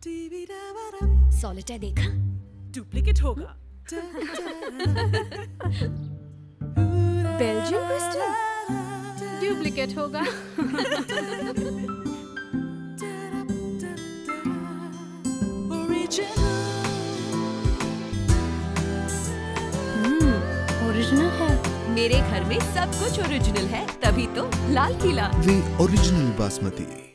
Solitaire देखा? Duplicate होगा। Belgian crystal duplicate होगा। ओरिजिनल है। मेरे घर में सब कुछ ओरिजिनल है, तभी तो लाल किला। वे ओरिजिनल बासमती।